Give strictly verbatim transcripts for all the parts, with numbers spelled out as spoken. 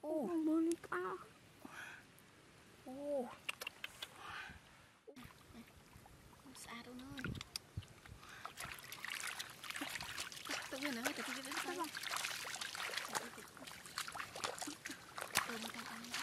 Ô, mưa đi cao. Ô, không xa đâu nữa. Tự nhiên nữa, tự nhiên đến sao? Tôi một tay tay.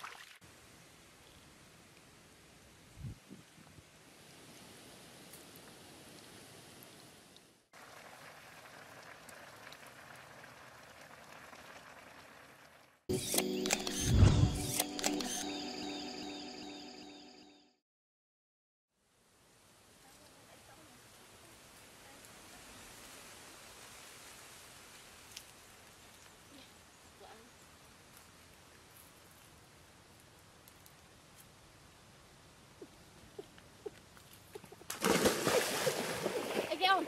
Không.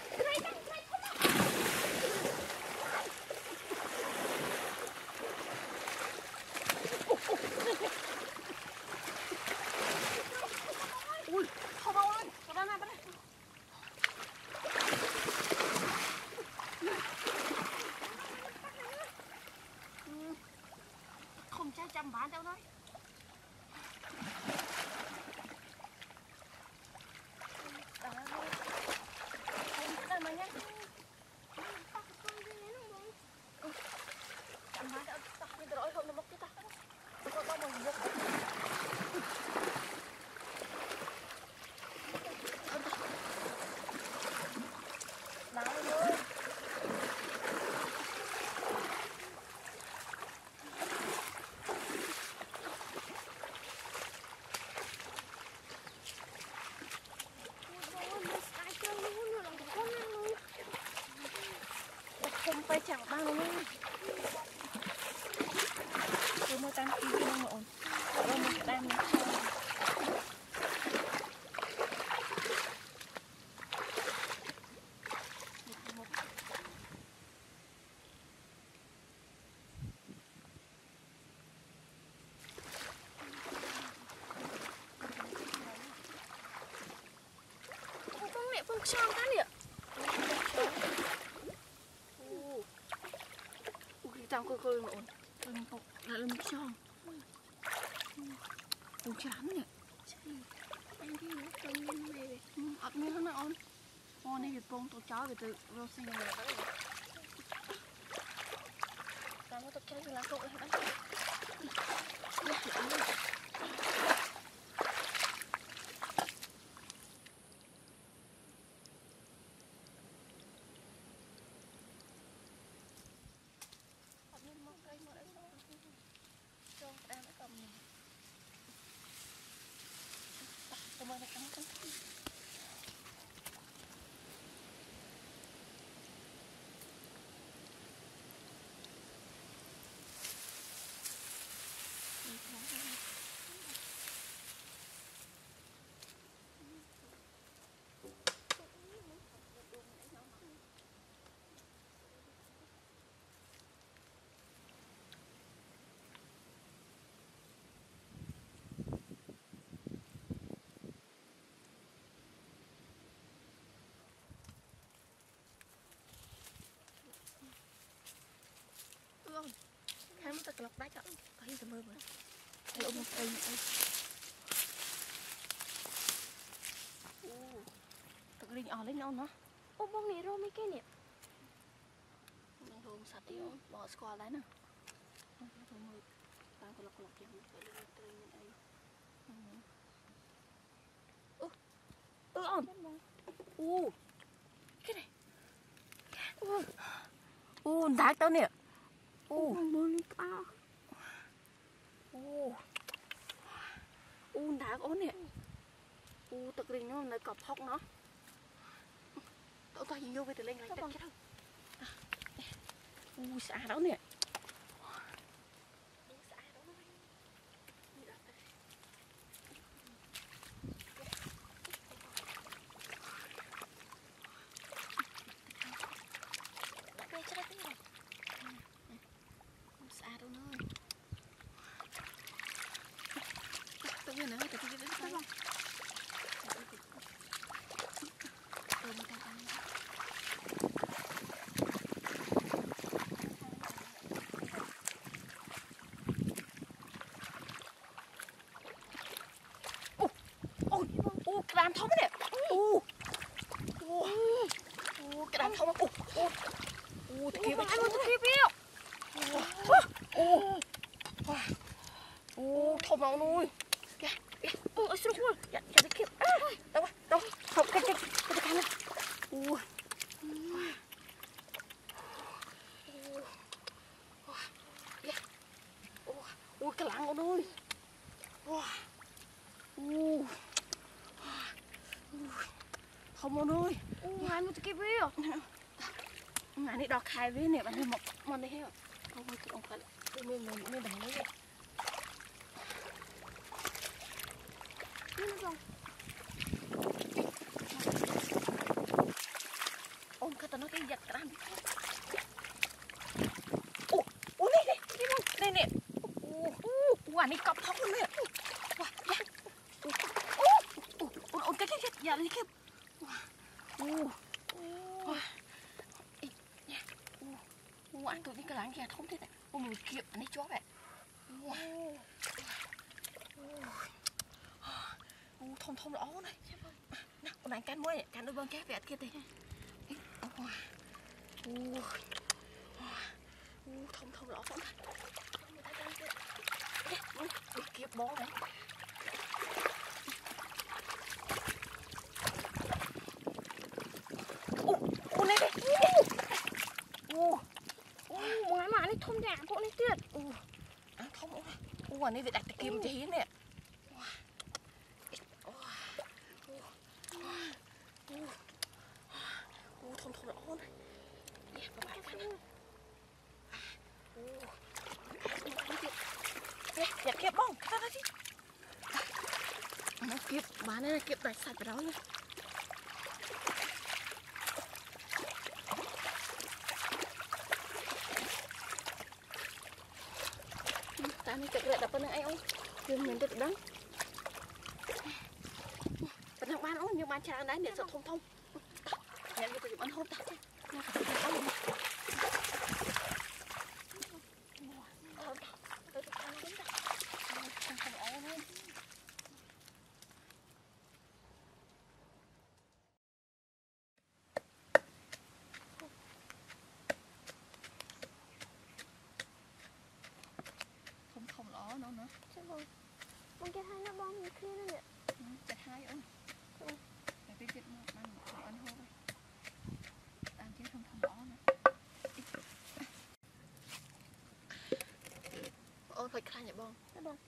Ui, không đâu ơi, vào đây này, vào đây. Không trái trăm vạn đâu đấy. Không phải chẳng bao luôn. Tôi mua tan kia không ổn. Tôi mua tan này. Con mẹ con sao cái này ạ? Tao coi coi mà ổn. Đừng cục là lâm xong. Ủa chán nè. Em đi nó trông như này. Ất như thế nào ổn. Ô này thì bông tổ chó về từ Rosie này tới. Tao có tổ chó thì là cậu ấy đấy. Cảm ơn các bạn. Hắn ta lọc đá cho thấy tầm mơ mà thấy ôm một cây tự linh ở lên ông nó ôm bông này rồi mấy cái nè đang rôm sạch đi ông bỏ squat đấy nè tao có lọc lọc cho phải lên tươi như đây ơ ơ ông u cái này u u đá tao nè u mưa cao u u đá ổn nè u tự linh nó là cọp hốc nó tao tao nhìn vô về từ lên lại chết đâu u xả đó nè xa đâu nữa. Tự nhiên nữa, tự nhiên đến sao? Tôi một tay tay. ô ô thom nào nuôi kìa kìa ôi xuống luôn dạ dạ đi kịp đâu đâu không cái cái cái cái này ui ui cái lăng con ơi ui không con ơi ngài mua cái video ngài đi đọc hai với nè bạn đi một món đi hết không phải ông phải mình mình mình đằng đấy ôm cái tao nó cái giật cái ô ô này này này này ô ô anh ấy cọp thóc luôn nè wow ô ô ô ô cái cái cái giờ đi kịp ô ô ô anh tụi đi cái láng kia không thế này ô mình kịp anh ấy chó vậy ô thông thông lõ này nào con này can muối can đôi bông cá vẹt kia thì ô ô thông thông lõ phóng đi kịp bó đấy ô ô này đây ô ô ngoài mà này thông nhà cô này tiệt ô ăn thông ô ô anh ấy phải đặt cái kim chỉ nè thông thông lõ này nè các bạn看nè nhặt kẹp bông ra đây đi nó kẹp bán này kẹp đại sạch vào đó nha ta này kẹp lại đập bên này ông đừng mình được đắng bên thằng ban ông nhưng ban cha đấy để sợ thông thông nhận được cái ăn hốt ta không không ló nó nữa chứ rồi bông cái hai nó bông như kia nữa nè chặt hai ơi để biết biết mà ăn ăn hốt đây ăn chứ không không ló nữa ôi phải khai nhỉ bông cái bông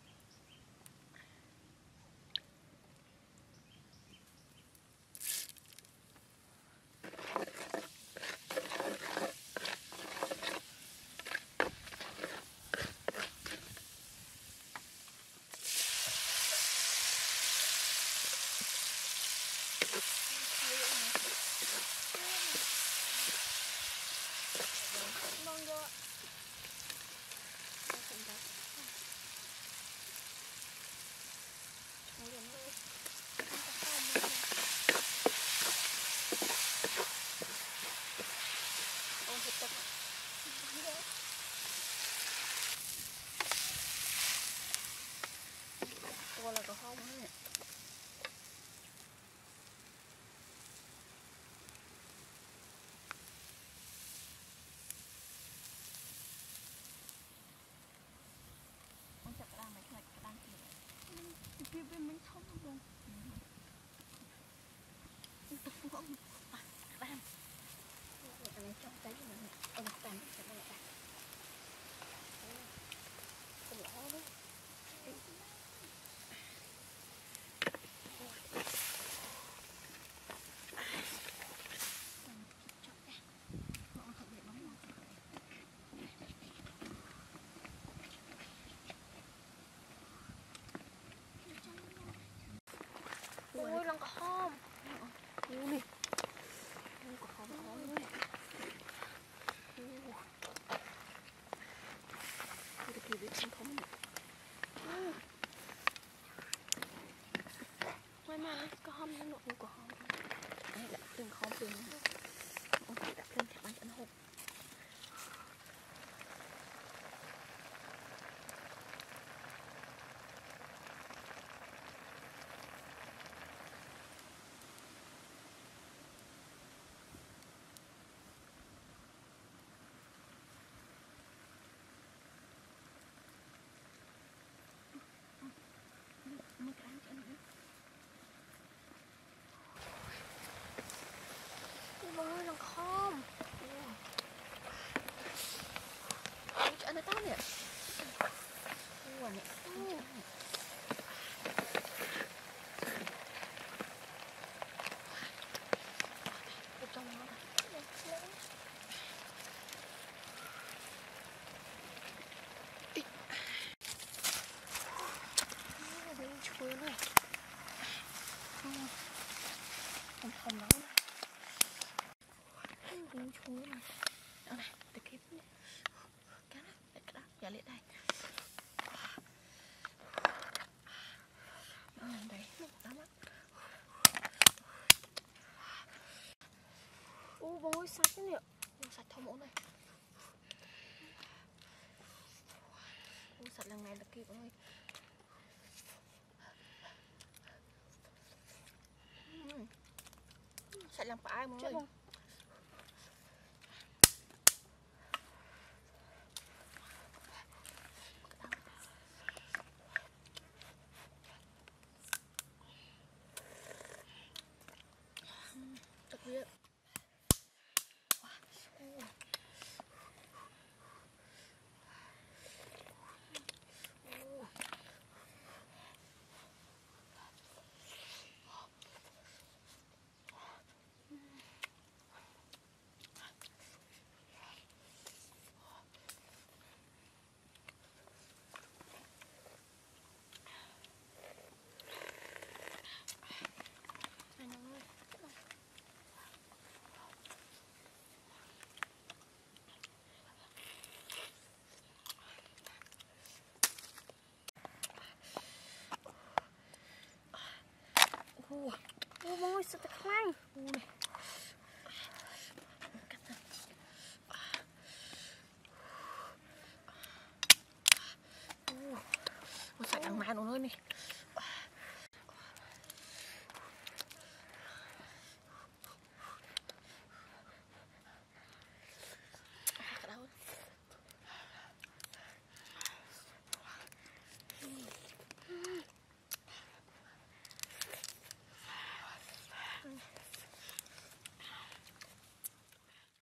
là có không ấy ông chặt cái đằng này cái này cái đằng kia kia bên mình không luôn không không à cái đằng cái này trong cái gì này ông tàn cái này lại cái lỗ đấy ôi lần có hôm ui ui có hôm có hôm đấy ui cái gì không không ngoài mà có hôm nó nụ có hôm đây là từng hôm từng ông phải đặt lên thẻ bánh ăn hộp bông ơi sạch thế nè. Bông sạch thông ổn này. Ôi sạch lần này là kịp ơi. Uhm. Sạch lần phải mọi người. Thật biết. Ô, ô bông ơi sao thật lạnh. Ô này. Ô, sạch ăn màn luôn ơi này.